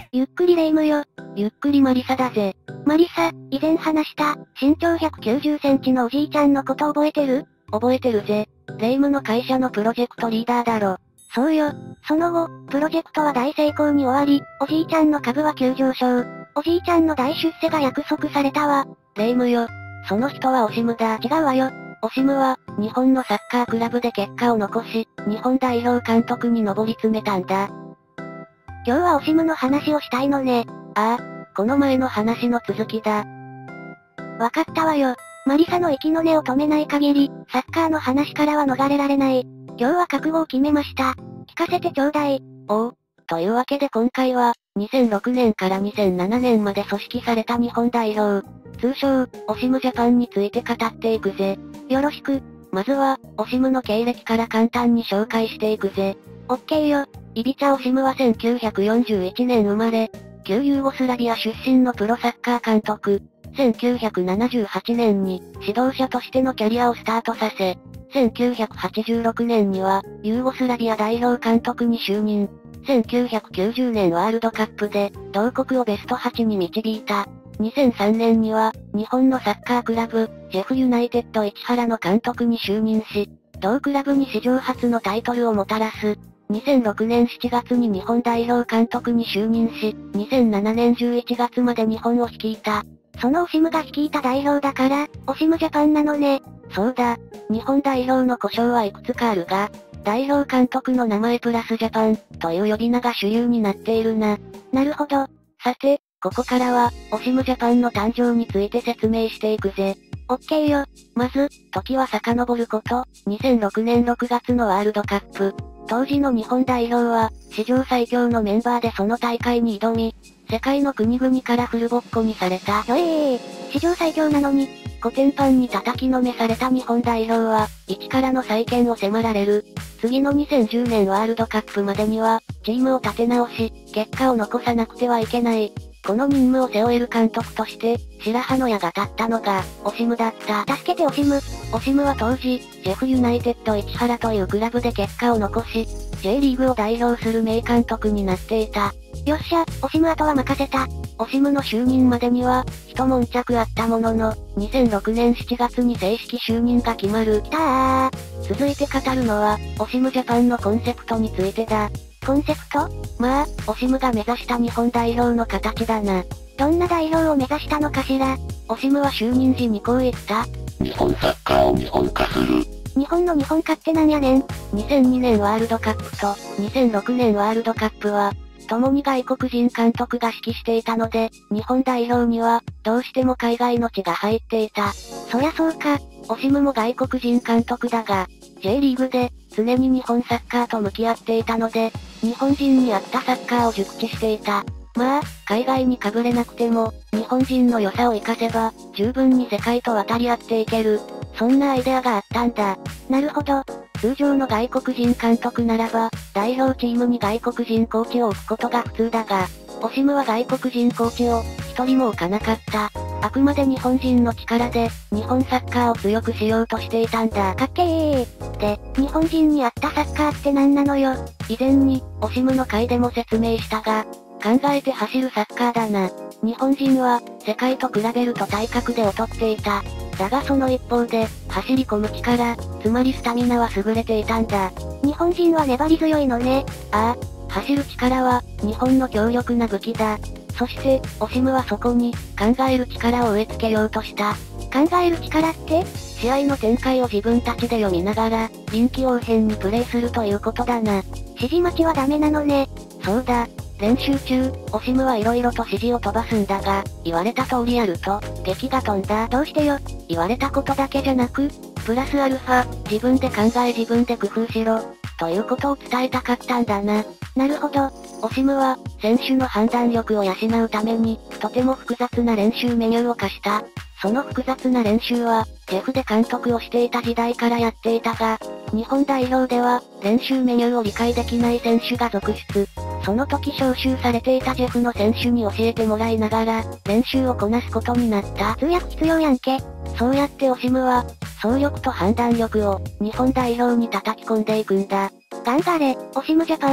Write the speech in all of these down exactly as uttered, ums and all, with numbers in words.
ゆっくりレ夢ムよ。 ゆっくりマリサだぜ。 マリサ、以前話した、身長ひゃくきゅうじゅっセンチのおじいちゃんのこと覚えてる？ 覚えてるぜ。レ夢ムの会社のプロジェクトリーダーだろ。 そうよ。その後、プロジェクトは大成功に終わり、おじいちゃんの株は急上昇。おじいちゃんの大出世が約束されたわ。 レ夢ムよ。その人はオシムだ。 違うわよ。 オシムは、日本のサッカークラブで結果を残し、日本代表監督に上り詰めたんだ。 今日はオシムの話をしたいのね。 ああ、この前の話の続きだ。 わかったわよ。マリサの息の根を止めない限り、サッカーの話からは逃れられない。今日は覚悟を決めました。聞かせてちょうだい。 おう。というわけで今回は、にせんろくねんからにせんななねんまで組織された日本代表、通称、オシムジャパンについて語っていくぜ。 よろしく。 まずは、オシムの経歴から簡単に紹介していくぜ。 オッケーよ。 イビチャ・オシムはせんきゅうひゃくよんじゅういちねん生まれ、旧ユーゴスラビア出身のプロサッカー監督。せんきゅうひゃくななじゅうはちねんに、指導者としてのキャリアをスタートさせ、せんきゅうひゃくはちじゅうろくねんには、ユーゴスラビア代表監督に就任。せんきゅうひゃくきゅうじゅうねんワールドカップで、同国をベストはちに導いた。にせんさんねんには、日本のサッカークラブ、ジェフユナイテッド市原の監督に就任し、同クラブに史上初のタイトルをもたらす。にせんろくねんしちがつに日本代表監督に就任し、にせんななねんじゅういちがつまで日本を率いた。 そのオシムが率いた代表だから、オシムジャパンなのね。 そうだ。日本代表の呼称はいくつかあるが、代表監督の名前プラスジャパン、という呼び名が主流になっているな。 なるほど。 さて、ここからは、オシムジャパンの誕生について説明していくぜ。 オッケーよ。 まず、時は遡ること、にせんろくねんろくがつのワールドカップ。当時の日本代表は、史上最強のメンバーでその大会に挑み、世界の国々からフルボッコにされた。 よえー、史上最強なのに、 コテンパンに叩きのめされた日本代表は、一からの再建を迫られる。次のにせんじゅうねんワールドカップまでには、チームを立て直し、結果を残さなくてはいけない。この任務を背負える監督として、白羽の矢が立ったのが、オシムだった。 助けてオシム。 オシムは当時、ジェフユナイテッド市原というクラブで結果を残し、J リーグを代表する名監督になっていた。 よっしゃ、オシムあとは任せた。 オシムの就任までには、一悶着あったものの、にせんろくねんしちがつに正式就任が決まる。 きたー。 続いて語るのは、オシムジャパンのコンセプトについてだ。 コンセプト？ まあ、オシムが目指した日本代表の形だな。 どんな代表を目指したのかしら？ オシムは就任時にこう言った。 日本サッカーを日本化する。 日本の日本化ってなんやねん。 にせんにねんワールドカップとにせんろくねんワールドカップは、共に外国人監督が指揮していたので、日本代表には、どうしても海外の血が入っていた。 そりゃそうか。 オシムも外国人監督だが、J リーグで、常に日本サッカーと向き合っていたので、日本人に合ったサッカーを熟知していた。まあ、海外にかぶれなくても、日本人の良さを活かせば、十分に世界と渡り合っていける。そんなアイデアがあったんだ。 なるほど。 通常の外国人監督ならば、代表チームに外国人コーチを置くことが普通だが、オシムは外国人コーチを、一人も置かなかった。あくまで日本人の力で、日本サッカーを強くしようとしていたんだ。 かっけー。で、日本人に合ったサッカーって何なのよ。 以前に、オシムの回でも説明したが、考えて走るサッカーだな。日本人は、世界と比べると体格で劣っていた。だがその一方で、走り込む力、つまりスタミナは優れていたんだ。 日本人は粘り強いのね。 ああ、走る力は、日本の強力な武器だ。そして、オシムはそこに、考える力を植え付けようとした。 考える力って？ 試合の展開を自分たちで読みながら、臨機応変にプレイするということだな。 指示待ちはダメなのね。 そうだ。練習中、オシムは色々と指示を飛ばすんだが、言われた通りやると、激が飛んだ。 どうしてよ。 言われたことだけじゃなく、プラスアルファ、自分で考え自分で工夫しろ、ということを伝えたかったんだな。 なるほど。 オシムは、選手の判断力を養うために、とても複雑な練習メニューを課した。その複雑な練習は、ジェフで監督をしていた時代からやっていたが、日本代表では、練習メニューを理解できない選手が続出。その時招集されていたジェフの選手に教えてもらいながら、練習をこなすことになった。 通訳必要やんけ。 そうやってオシムは、走力と判断力を、日本代表に叩き込んでいくんだ。 頑張れ、オシムジャパン。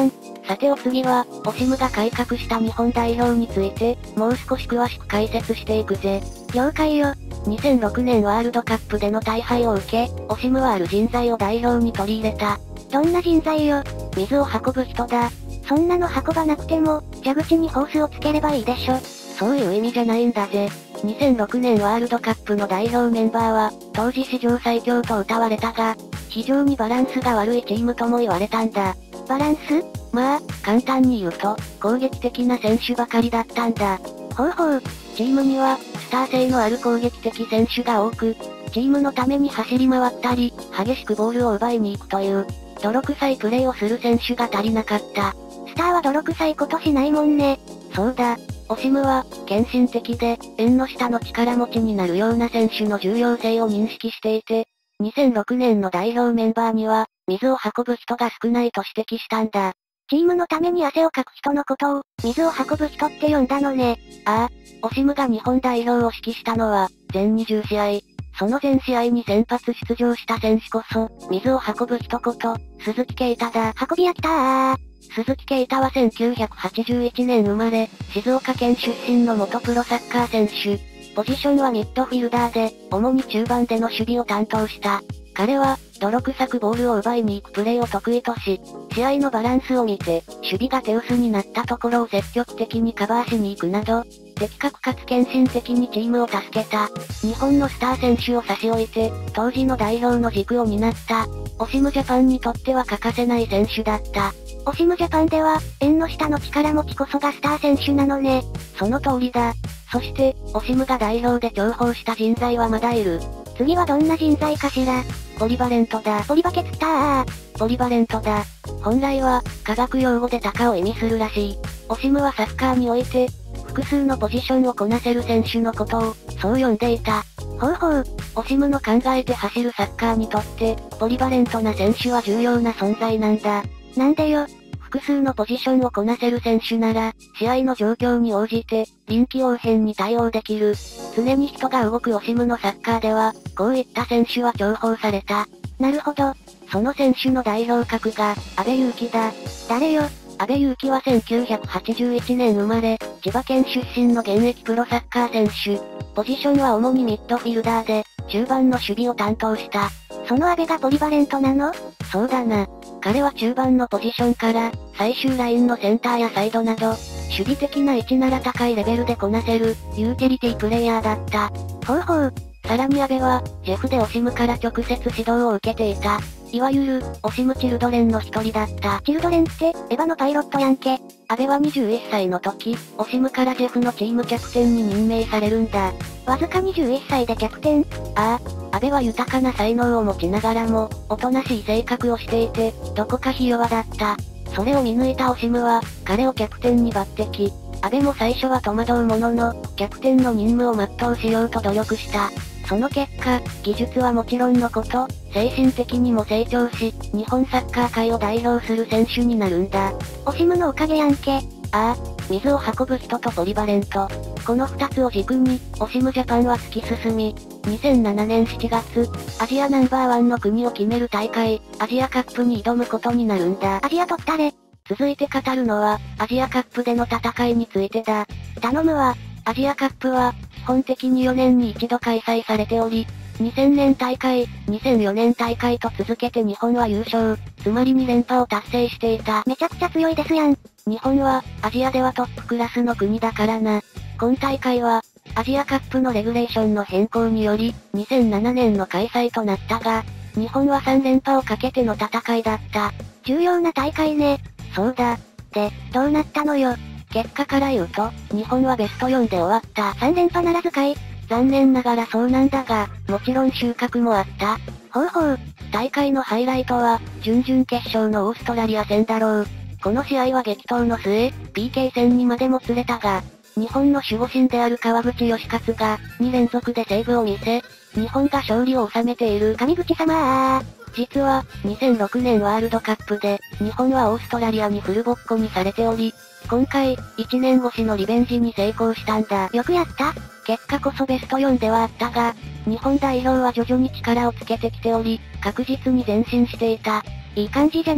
さてお次は、オシムが改革した日本代表について、もう少し詳しく解説していくぜ。 了解よ。 にせんろくねんワールドカップでの大敗を受け、オシムはある人材を代表に取り入れた。 どんな人材よ。 水を運ぶ人だ。 そんなの運ばなくても、蛇口にホースをつければいいでしょ。 そういう意味じゃないんだぜ。にせんろくねんワールドカップの代表メンバーは、当時史上最強と謳われたが、非常にバランスが悪いチームとも言われたんだ。 バランス？ まあ、簡単に言うと、攻撃的な選手ばかりだったんだ。 ほうほう。 チームには、スター性のある攻撃的選手が多く、チームのために走り回ったり、激しくボールを奪いに行くという、泥臭いプレーをする選手が足りなかった。 スターは泥臭いことしないもんね。 そうだ。オシムは、献身的で、縁の下の力持ちになるような選手の重要性を認識していて、にせんろくねんの代表メンバーには、水を運ぶ人が少ないと指摘したんだ。 チームのために汗をかく人のことを、水を運ぶ人って呼んだのね。 ああ、オシムが日本代表を指揮したのは、全にじゅうしあい。その全試合に先発出場した選手こそ、水を運ぶ人こと、鈴木啓太だ。 運び屋来たー。 鈴木啓太はせんきゅうひゃくはちじゅういちねん生まれ、静岡県出身の元プロサッカー選手。ポジションはミッドフィルダーで、主に中盤での守備を担当した。彼は、泥臭くボールを奪いに行くプレーを得意とし、試合のバランスを見て、守備が手薄になったところを積極的にカバーしに行くなど、的確かつ献身的にチームを助けた。日本のスター選手を差し置いて、当時の代表の軸を担った、オシムジャパンにとっては欠かせない選手だった。 オシムジャパンでは、縁の下の力持ちこそがスター選手なのね。 その通りだ。そして、オシムが代表で重宝した人材はまだいる。 次はどんな人材かしら。 ポリバレントだ。 ポリバケツったー。 ポリバレントだ。本来は、科学用語で鷹を意味するらしい。オシムはサッカーにおいて、複数のポジションをこなせる選手のことを、そう呼んでいた。 ほうほう。 オシムの考えて走るサッカーにとって、ポリバレントな選手は重要な存在なんだ。 なんでよ。 複数のポジションをこなせる選手なら、試合の状況に応じて、臨機応変に対応できる。常に人が動くオシムのサッカーでは、こういった選手は重宝された。 なるほど。 その選手の代表格が、阿部勇樹だ。 誰よ。 阿部勇樹はせんきゅうひゃくはちじゅういちねん生まれ、千葉県出身の現役プロサッカー選手。ポジションは主にミッドフィルダーで、中盤の守備を担当した。 その阿部がポリバレントなの？ そうだな。彼は中盤のポジションから、最終ラインのセンターやサイドなど、守備的な位置なら高いレベルでこなせる、ユーティリティプレイヤーだった。 ほうほう。 さらに阿部は、ジェフでオシムから直接指導を受けていた。いわゆる、オシムチルドレンの一人だった。 チルドレンって、エヴァのパイロットやんけ。 阿部はにじゅういっさいの時、オシムからジェフのチームキャプテンに任命されるんだ。 わずかにじゅういっさいでキャプテン？ ああ、阿部は豊かな才能を持ちながらも、おとなしい性格をしていて、どこかひ弱だった。それを見抜いたオシムは、彼をキャプテンに抜擢。阿部も最初は戸惑うものの、キャプテンの任務を全うしようと努力した。その結果、技術はもちろんのこと、精神的にも成長し、日本サッカー界を代表する選手になるんだ。 オシムのおかげやんけ。 ああ、水を運ぶ人とポリバレント。この二つを軸に、オシムジャパンは突き進み、にせんななねんしちがつ、アジアナンバーワンの国を決める大会、アジアカップに挑むことになるんだ。 アジア取ったれ。 続いて語るのは、アジアカップでの戦いについてだ。 頼むわ。 アジアカップは、基本的によねんに一度開催されており、にせんねん大会、にせんよねん大会と続けて日本は優勝、つまりにれんぱを達成していた。 めちゃくちゃ強いですやん。 日本は、アジアではトップクラスの国だからな。今大会は、アジアカップのレギュレーションの変更により、にせんななねんの開催となったが、日本はさんれんぱをかけての戦いだった。 重要な大会ね。 そうだ。 で、どうなったのよ。 結果から言うと、日本はベストよんで終わった。 さんれんぱならずかい。 残念ながらそうなんだが、もちろん収穫もあった。 ほうほう。 大会のハイライトは、準々決勝のオーストラリア戦だろう。この試合は激闘の末、ピーケー 戦にまでもつれたが、日本の守護神である川口義勝が、にれんぞくでセーブを見せ、日本が勝利を収めている。 上口様ー。 実は、にせんろくねんワールドカップで、日本はオーストラリアにフルボッコにされており、今回、いちねんごしのリベンジに成功したんだ。 よくやった。 結果こそベストよんではあったが、日本代表は徐々に力をつけてきており、確実に前進していた。 いい感じじゃない。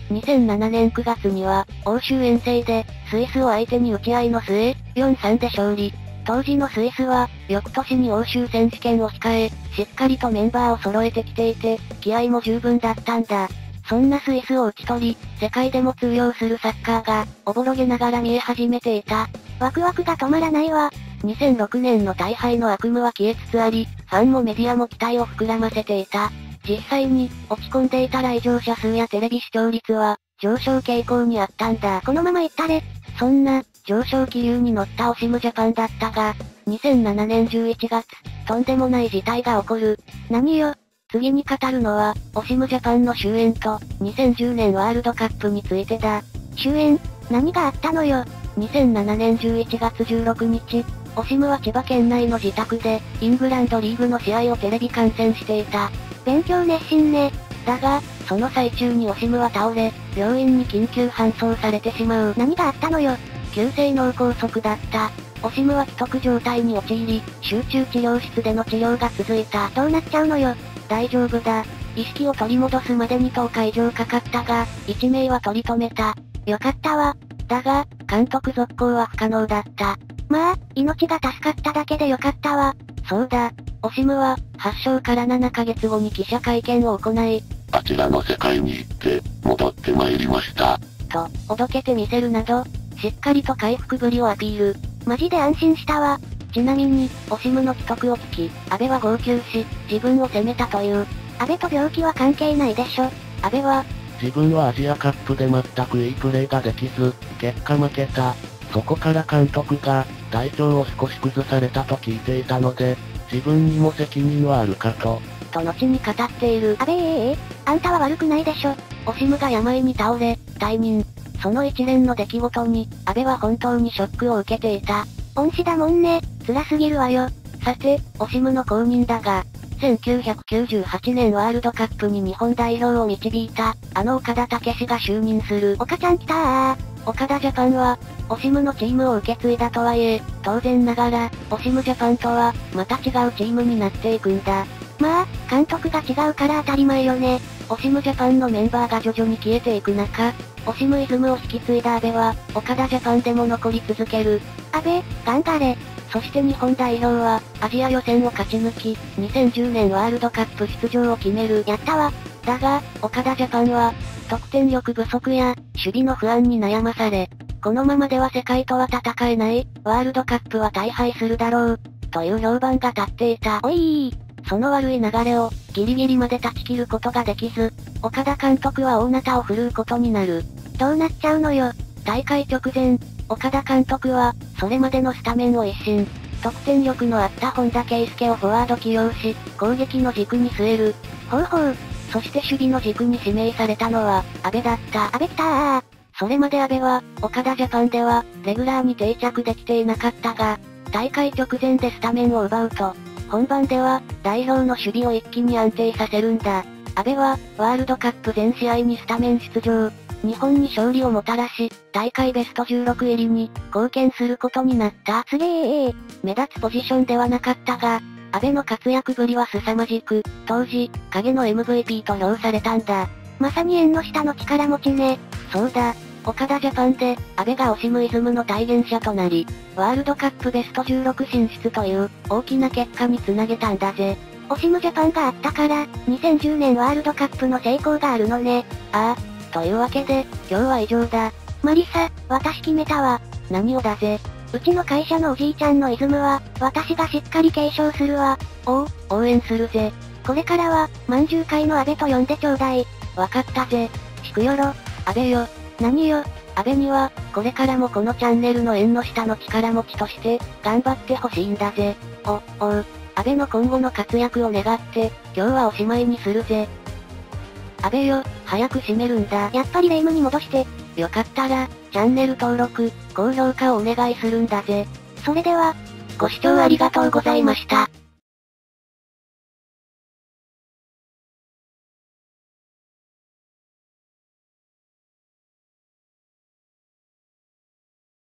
にせんななねんくがつには、欧州遠征で、スイスを相手に打ち合いの末、よんたいさんで勝利。当時のスイスは、翌年に欧州選手権を控え、しっかりとメンバーを揃えてきていて、気合も十分だったんだ。そんなスイスを打ち取り、世界でも通用するサッカーが、おぼろげながら見え始めていた。 ワクワクが止まらないわ。 にせんろくねんの大敗の悪夢は消えつつあり、ファンもメディアも期待を膨らませていた。実際に、落ち込んでいた来場者数やテレビ視聴率は、上昇傾向にあったんだ。 このままいったれ。 そんな、上昇気流に乗ったオシムジャパンだったが、にせんななねんじゅういちがつ、とんでもない事態が起こる。 何よ。 次に語るのは、オシムジャパンの終焉と、にせんじゅうねんワールドカップについてだ。 終焉？何があったのよ。 にせんななねんじゅういちがつじゅうろくにち、オシムは千葉県内の自宅で、イングランドリーグの試合をテレビ観戦していた。 勉強熱心ね。 だが、その最中にオシムは倒れ、病院に緊急搬送されてしまう。 何があったのよ。 急性脳梗塞だった。オシムは危篤状態に陥り、集中治療室での治療が続いた。 どうなっちゃうのよ。 大丈夫だ。意識を取り戻すまでにとおか以上かかったが、いちめいは取り留めた。 よかったわ。 だが、監督続行は不可能だった。 まあ、命が助かっただけでよかったわ。 そうだ。オシムは、発症からななかげつごに記者会見を行い、 あちらの世界に行って、戻ってまいりました。 と、おどけてみせるなど、しっかりと回復ぶりをアピール。 マジで安心したわ。 ちなみに、オシムの危篤を聞き、阿部は号泣し、自分を責めたという。 阿部と病気は関係ないでしょ。 阿部は、 自分はアジアカップで全くいいプレーができず、結果負けた。そこから監督が、体調を少し崩されたと聞いていたので、自分にも責任はあるかと。 と後に語っている。 阿部えええあんたは悪くないでしょ。 オシムが病に倒れ、退任。その一連の出来事に、阿部は本当にショックを受けていた。 恩師だもんね。辛すぎるわよ。 さて、オシムの後任だが、せんきゅうひゃくきゅうじゅうはちねんワールドカップに日本代表を導いた、あの岡田武史が就任する。 岡ちゃん来たー。 岡田ジャパンは、オシムのチームを受け継いだとはいえ、当然ながら、オシムジャパンとは、また違うチームになっていくんだ。 まあ、監督が違うから当たり前よね。 オシムジャパンのメンバーが徐々に消えていく中、オシムイズムを引き継いだ阿部は、岡田ジャパンでも残り続ける。 阿部、頑張れ。 そして日本代表は、アジア予選を勝ち抜き、にせんじゅうねんワールドカップ出場を決める。 やったわ。 だが、岡田ジャパンは、得点力不足や、守備の不安に悩まされ、このままでは世界とは戦えない、ワールドカップは大敗するだろう、という評判が立っていた。 おいー。 その悪い流れを、ギリギリまで断ち切ることができず、岡田監督は大なたを振るうことになる。 どうなっちゃうのよ。 大会直前、岡田監督は、それまでのスタメンを一新。得点力のあった本田圭佑をフォワード起用し、攻撃の軸に据える。 ほうほう。 そして守備の軸に指名されたのは、阿部だった。 阿部来たー。 それまで阿部は、岡田ジャパンでは、レギュラーに定着できていなかったが、大会直前でスタメンを奪うと、本番では、代表の守備を一気に安定させるんだ。阿部は、ワールドカップ全試合にスタメン出場。日本に勝利をもたらし、大会ベストじゅうろく入りに、貢献することになった。 すげー。 目立つポジションではなかったが、阿部の活躍ぶりは凄まじく、当時、影の エムブイピー と評されたんだ。 まさに縁の下の力持ちね。 そうだ。岡田ジャパンで、阿部がオシムイズムの体現者となり、ワールドカップベストじゅうろく進出という、大きな結果につなげたんだぜ。 オシムジャパンがあったから、にせんじゅうねんワールドカップの成功があるのね。 ああ。というわけで、今日は以上だ。 マリサ、私決めたわ。 何をだぜ。 うちの会社のおじいちゃんのイズムは、私がしっかり継承するわ。 おう、応援するぜ。 これからは、まんじゅう会の阿部と呼んでちょうだい。 わかったぜ。 しくよろ。 阿部よ。 何よ。 阿部には、これからもこのチャンネルの縁の下の力持ちとして、頑張ってほしいんだぜ。お、おう。阿部の今後の活躍を願って、今日はおしまいにするぜ。阿部よ、早く閉めるんだ。 やっぱりレイムに戻して。 よかったら、チャンネル登録、高評価をお願いするんだぜ。 それでは、 ご視聴ありがとうございました。